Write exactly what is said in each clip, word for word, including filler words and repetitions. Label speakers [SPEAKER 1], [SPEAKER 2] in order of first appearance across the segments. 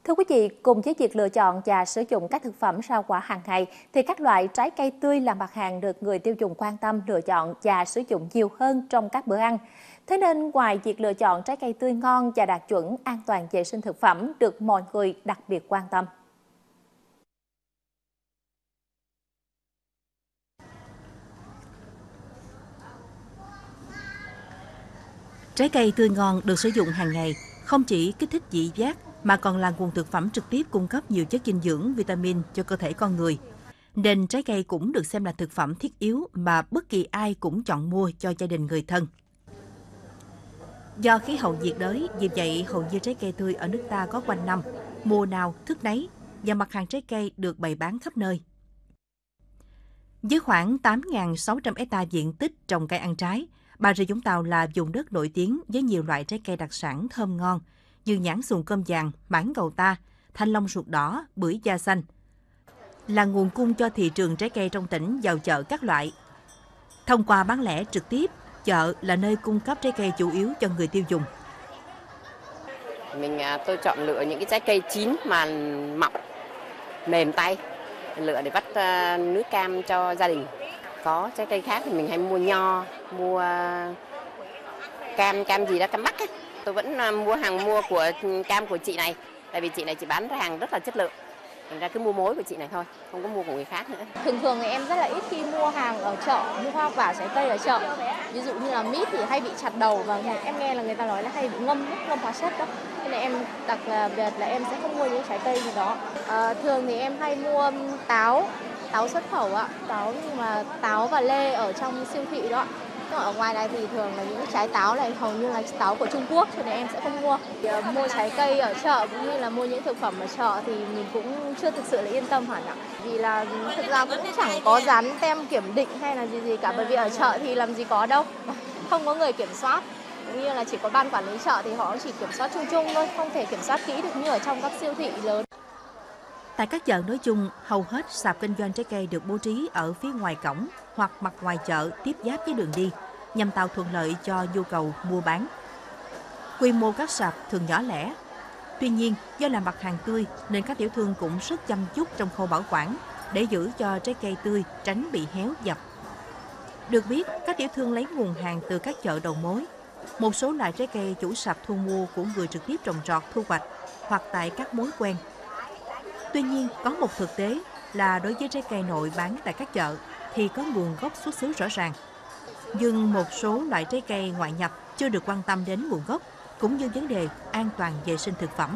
[SPEAKER 1] Thưa quý vị, cùng với việc lựa chọn và sử dụng các thực phẩm rau quả hàng ngày, thì các loại trái cây tươi là mặt hàng được người tiêu dùng quan tâm lựa chọn và sử dụng nhiều hơn trong các bữa ăn. Thế nên, ngoài việc lựa chọn trái cây tươi ngon và đạt chuẩn an toàn vệ sinh thực phẩm được mọi người đặc biệt quan tâm.
[SPEAKER 2] Trái cây tươi ngon được sử dụng hàng ngày không chỉ kích thích vị giác mà còn là nguồn thực phẩm trực tiếp cung cấp nhiều chất dinh dưỡng, vitamin cho cơ thể con người. Nên trái cây cũng được xem là thực phẩm thiết yếu mà bất kỳ ai cũng chọn mua cho gia đình người thân. Do khí hậu nhiệt đới, vì vậy hầu như trái cây tươi ở nước ta có quanh năm, mùa nào thức nấy và mặt hàng trái cây được bày bán khắp nơi. Với khoảng tám nghìn sáu trăm héc ta diện tích trồng cây ăn trái, Bà Rịa Vũng Tàu là vùng đất nổi tiếng với nhiều loại trái cây đặc sản thơm ngon như nhãn xuồng cơm vàng, mãng cầu ta, thanh long ruột đỏ, bưởi da xanh. Là nguồn cung cho thị trường trái cây trong tỉnh vào chợ các loại. Thông qua bán lẻ trực tiếp, chợ là nơi cung cấp trái cây chủ yếu cho người tiêu dùng.
[SPEAKER 3] Mình tôi chọn lựa những cái trái cây chín mà mọng, mềm tay, lựa để vắt nước cam cho gia đình. Có trái cây khác thì mình hay mua nho, mua cam, cam gì đó, cam Bắc ấy. Tôi vẫn mua hàng mua của cam của chị này, tại vì chị này chị bán hàng rất là chất lượng. Thành ra cứ mua mối của chị này thôi, không có mua của người khác nữa.
[SPEAKER 4] Thường thường thì em rất là ít khi mua hàng ở chợ, mua hoa quả trái cây ở chợ. Ví dụ như là mít thì hay bị chặt đầu và em nghe là người ta nói là hay bị ngâm nước, ngâm hóa chất đó. Nên là em đặc biệt là em sẽ không mua những trái cây gì đó. À, thường thì em hay mua táo, táo xuất khẩu ạ, táo nhưng mà táo và lê ở trong siêu thị đó. Nhưng ở ngoài này thì thường là những trái táo này hầu như là táo của Trung Quốc cho nên em sẽ không mua. Thì, uh, mua trái cây ở chợ cũng như là mua những thực phẩm ở chợ thì mình cũng chưa thực sự là yên tâm hẳn ạ. Vì là thực ra cũng chẳng có dán tem kiểm định hay là gì gì cả, bởi vì ở chợ thì làm gì có đâu, không có người kiểm soát. Cũng như là chỉ có ban quản lý chợ thì họ chỉ kiểm soát chung chung thôi, không thể kiểm soát kỹ được như ở trong các siêu thị lớn.
[SPEAKER 2] Tại các chợ nói chung, hầu hết sạp kinh doanh trái cây được bố trí ở phía ngoài cổng hoặc mặt ngoài chợ tiếp giáp với đường đi, nhằm tạo thuận lợi cho nhu cầu mua bán. Quy mô các sạp thường nhỏ lẻ. Tuy nhiên, do là mặt hàng tươi nên các tiểu thương cũng rất chăm chút trong khâu bảo quản để giữ cho trái cây tươi tránh bị héo dập. Được biết, các tiểu thương lấy nguồn hàng từ các chợ đầu mối. Một số loại trái cây chủ sạp thu mua của người trực tiếp trồng trọt thu hoạch hoặc tại các mối quen. Tuy nhiên, có một thực tế là đối với trái cây nội bán tại các chợ thì có nguồn gốc xuất xứ rõ ràng. Nhưng một số loại trái cây ngoại nhập chưa được quan tâm đến nguồn gốc, cũng như vấn đề an toàn vệ sinh thực phẩm.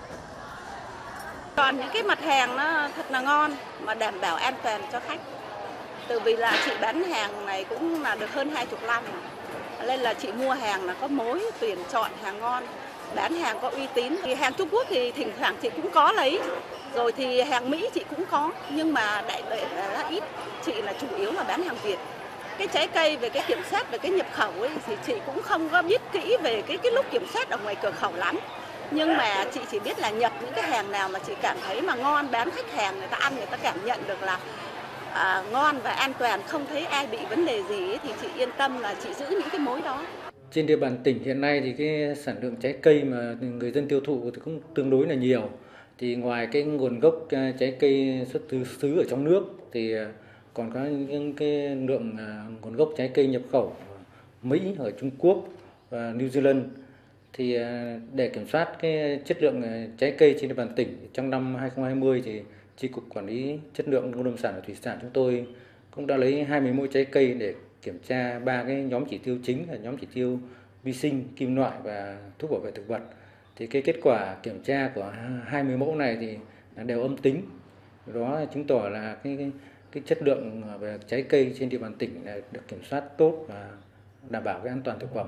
[SPEAKER 5] Còn những cái mặt hàng nó thật là ngon mà đảm bảo an toàn cho khách. Từ vì là chị bán hàng này cũng là được hơn hai mươi năm, nên là chị mua hàng là có mối tuyển chọn hàng ngon, bán hàng có uy tín. Thì hàng Trung Quốc thì thỉnh thoảng chị cũng có lấy, rồi thì hàng Mỹ chị cũng có, nhưng mà đại loại là ít. Chị là chủ yếu là bán hàng Việt. Cái trái cây về cái kiểm soát về cái nhập khẩu ấy thì chị cũng không có biết kỹ về cái cái lúc kiểm soát ở ngoài cửa khẩu lắm. Nhưng mà chị chỉ biết là nhập những cái hàng nào mà chị cảm thấy mà ngon, bán khách hàng người ta ăn người ta cảm nhận được là à, ngon và an toàn, không thấy ai bị vấn đề gì ấy, thì chị yên tâm là chị giữ những cái mối đó.
[SPEAKER 6] Trên địa bàn tỉnh hiện nay thì cái sản lượng trái cây mà người dân tiêu thụ thì cũng tương đối là nhiều. Thì ngoài cái nguồn gốc trái cây xuất xứ ở trong nước thì còn có những cái lượng nguồn gốc trái cây nhập khẩu Mỹ, ở Trung Quốc và New Zealand. Thì để kiểm soát cái chất lượng trái cây trên địa bàn tỉnh trong năm hai không hai không thì Chi cục Quản lý chất lượng nông lâm sản và thủy sản chúng tôi cũng đã lấy hai mươi mẫu trái cây để kiểm tra ba cái nhóm chỉ tiêu chính là nhóm chỉ tiêu vi sinh, kim loại và thuốc bảo vệ thực vật. Thì cái kết quả kiểm tra của hai mươi mẫu này thì đều âm tính. Đó chứng tỏ là cái, cái cái chất lượng về trái cây trên địa bàn tỉnh được kiểm soát tốt và đảm bảo cái an toàn thực phẩm.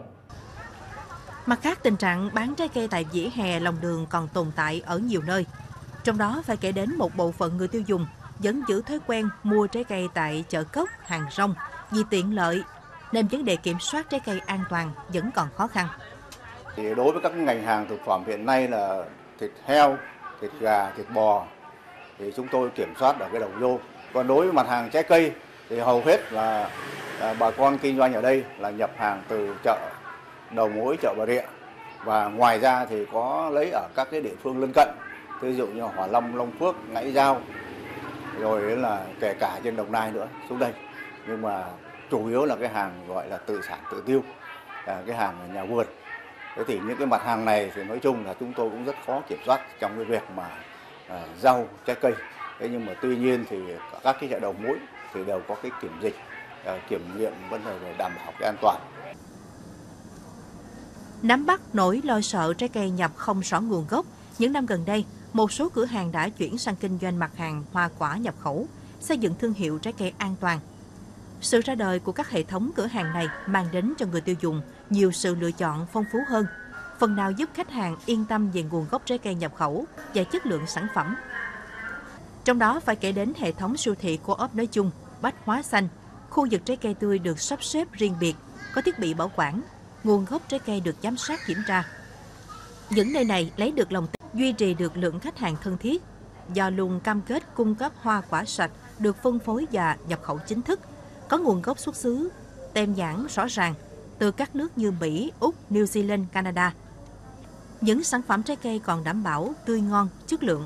[SPEAKER 2] Mặt khác, tình trạng bán trái cây tại vỉa hè, lòng đường còn tồn tại ở nhiều nơi. Trong đó phải kể đến một bộ phận người tiêu dùng vẫn giữ thói quen mua trái cây tại chợ cóc, hàng rong vì tiện lợi, nên vấn đề kiểm soát trái cây an toàn vẫn còn khó khăn.
[SPEAKER 7] Thì đối với các ngành hàng thực phẩm hiện nay là thịt heo, thịt gà, thịt bò thì chúng tôi kiểm soát ở cái đầu vô. Còn đối với mặt hàng trái cây thì hầu hết là, là bà con kinh doanh ở đây là nhập hàng từ chợ đầu mối, chợ Bà Rịa, và ngoài ra thì có lấy ở các cái địa phương lân cận ví dụ như Hỏa Long, Long Phước, Ngãi Giao, rồi là kể cả trên Đồng Nai nữa xuống đây. Nhưng mà chủ yếu là cái hàng gọi là tự sản tự tiêu, là cái hàng ở nhà vườn. Thế thì những cái mặt hàng này thì nói chung là chúng tôi cũng rất khó kiểm soát trong cái việc mà à, rau, trái cây. Thế nhưng mà tuy nhiên thì các cái chợ đầu mối thì đều có cái kiểm dịch, à, kiểm nghiệm vấn đề về đảm bảo cái an toàn.
[SPEAKER 2] Nắm bắt nỗi lo sợ trái cây nhập không rõ nguồn gốc, những năm gần đây, một số cửa hàng đã chuyển sang kinh doanh mặt hàng hoa quả nhập khẩu, xây dựng thương hiệu trái cây an toàn. Sự ra đời của các hệ thống cửa hàng này mang đến cho người tiêu dùng nhiều sự lựa chọn phong phú hơn, phần nào giúp khách hàng yên tâm về nguồn gốc trái cây nhập khẩu và chất lượng sản phẩm. Trong đó phải kể đến hệ thống siêu thị Co-op nói chung, Bách Hóa Xanh, khu vực trái cây tươi được sắp xếp riêng biệt, có thiết bị bảo quản, nguồn gốc trái cây được giám sát kiểm tra. Những nơi này lấy được lòng tin, duy trì được lượng khách hàng thân thiết, do luôn cam kết cung cấp hoa quả sạch được phân phối và nhập khẩu chính thức, có nguồn gốc xuất xứ, tem nhãn rõ ràng từ các nước như Mỹ, Úc, New Zealand, Canada. Những sản phẩm trái cây còn đảm bảo tươi ngon, chất lượng.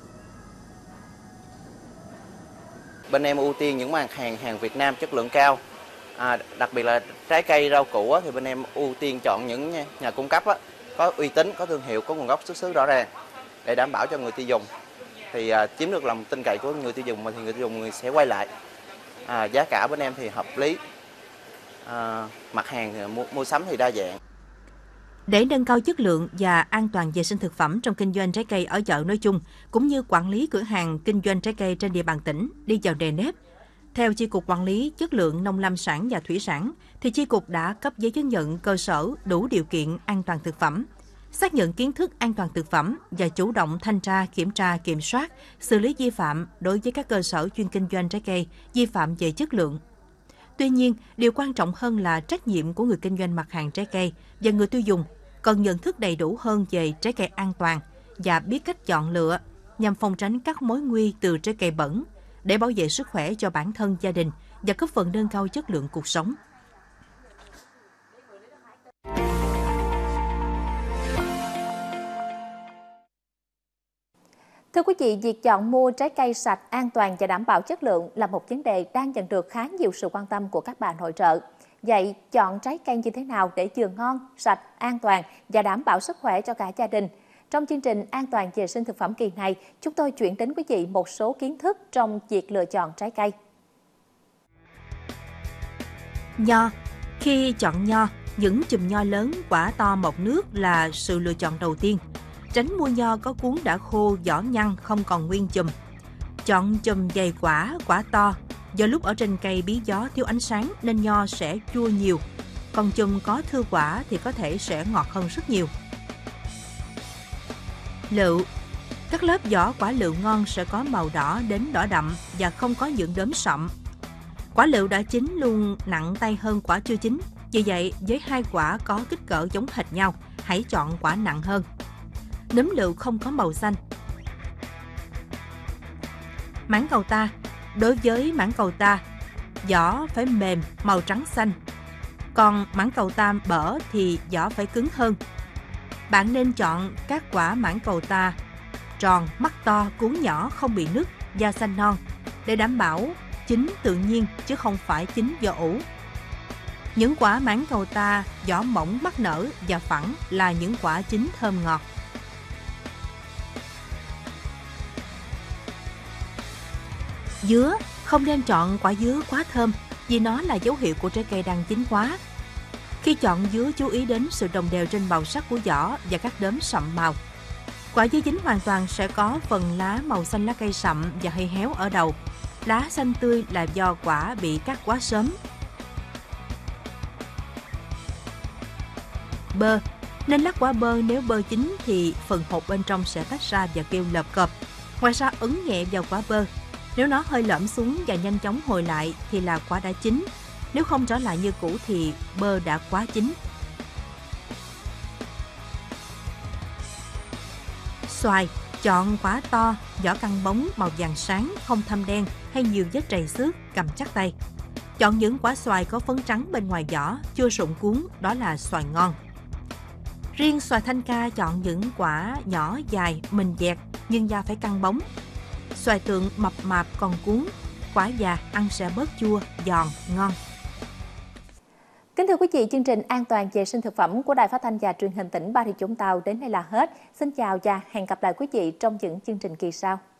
[SPEAKER 8] Bên em ưu tiên những mặt hàng hàng Việt Nam chất lượng cao, à, đặc biệt là trái cây, rau củ á, thì bên em ưu tiên chọn những nhà cung cấp á, có uy tín, có thương hiệu, có nguồn gốc xuất xứ rõ ràng để đảm bảo cho người tiêu dùng. Thì à, chiếm được lòng tin cậy của người tiêu dùng, mà thì người tiêu dùng sẽ quay lại. À, giá cả bên em thì hợp lý, à, mặt hàng thì mua, mua sắm thì đa dạng.
[SPEAKER 2] Để nâng cao chất lượng và an toàn vệ sinh thực phẩm trong kinh doanh trái cây ở chợ nói chung, cũng như quản lý cửa hàng kinh doanh trái cây trên địa bàn tỉnh đi vào nề nếp, theo Chi cục Quản lý Chất lượng Nông lâm sản và Thủy sản, thì Chi cục đã cấp giấy chứng nhận cơ sở đủ điều kiện an toàn thực phẩm, xác nhận kiến thức an toàn thực phẩm và chủ động thanh tra, kiểm tra, kiểm soát, xử lý vi phạm đối với các cơ sở chuyên kinh doanh trái cây vi phạm về chất lượng. Tuy nhiên, điều quan trọng hơn là trách nhiệm của người kinh doanh mặt hàng trái cây và người tiêu dùng cần nhận thức đầy đủ hơn về trái cây an toàn và biết cách chọn lựa nhằm phòng tránh các mối nguy từ trái cây bẩn để bảo vệ sức khỏe cho bản thân, gia đình và góp phần nâng cao chất lượng cuộc sống.
[SPEAKER 1] Thưa quý vị, việc chọn mua trái cây sạch, an toàn và đảm bảo chất lượng là một vấn đề đang nhận được khá nhiều sự quan tâm của các bà nội trợ. Vậy, chọn trái cây như thế nào để vừa ngon, sạch, an toàn và đảm bảo sức khỏe cho cả gia đình? Trong chương trình An toàn vệ sinh thực phẩm kỳ này, chúng tôi chuyển đến quý vị một số kiến thức trong việc lựa chọn trái cây.
[SPEAKER 2] Nho. Khi chọn nho, những chùm nho lớn, quả to mọng nước là sự lựa chọn đầu tiên. Tránh mua nho có cuống đã khô, vỏ nhăn, không còn nguyên chùm. Chọn chùm dày quả, quả to. Do lúc ở trên cây bí gió thiếu ánh sáng nên nho sẽ chua nhiều. Còn chùm có thưa quả thì có thể sẽ ngọt hơn rất nhiều. Lựu. Các lớp vỏ quả lựu ngon sẽ có màu đỏ đến đỏ đậm và không có những đốm sậm. Quả lựu đã chín luôn nặng tay hơn quả chưa chín. Vì vậy, với hai quả có kích cỡ giống hệt nhau, hãy chọn quả nặng hơn. Nấm lựu không có màu xanh. Mãng cầu ta. Đối với mãng cầu ta, vỏ phải mềm, màu trắng xanh. Còn mãng cầu ta bở thì vỏ phải cứng hơn. Bạn nên chọn các quả mãng cầu ta tròn, mắt to, cuống nhỏ, không bị nứt, da xanh non để đảm bảo chín tự nhiên chứ không phải chín do ủ. Những quả mãng cầu ta vỏ mỏng, mắt nở và phẳng là những quả chín thơm ngọt. Dứa. Không nên chọn quả dứa quá thơm vì nó là dấu hiệu của trái cây đang chín quá. Khi chọn dứa chú ý đến sự đồng đều trên màu sắc của vỏ và các đốm sậm màu. Quả dứa chín hoàn toàn sẽ có phần lá màu xanh lá cây sậm và hơi héo ở đầu. Lá xanh tươi là do quả bị cắt quá sớm. Bơ. Nên lắc quả bơ, nếu bơ chín thì phần hột bên trong sẽ tách ra và kêu lợp cộp. Ngoài ra ấn nhẹ vào quả bơ. Nếu nó hơi lõm xuống và nhanh chóng hồi lại thì là quả đã chín. Nếu không trở lại như cũ thì bơ đã quá chín. Xoài. Chọn quả to, vỏ căng bóng, màu vàng sáng, không thâm đen hay nhiều vết trầy xước, cầm chắc tay. Chọn những quả xoài có phấn trắng bên ngoài vỏ, chưa rụng cuống, đó là xoài ngon. Riêng xoài thanh ca chọn những quả nhỏ dài, mình dẹt, nhưng da phải căng bóng. Xoài tượng mập mạp còn cuốn, quả già ăn sẽ bớt chua, giòn, ngon.
[SPEAKER 1] Kính thưa quý vị, chương trình An toàn vệ sinh thực phẩm của Đài Phát thanh và Truyền hình tỉnh Bà Rịa Vũng Tàu đến đây là hết. Xin chào và hẹn gặp lại quý vị trong những chương trình kỳ sau.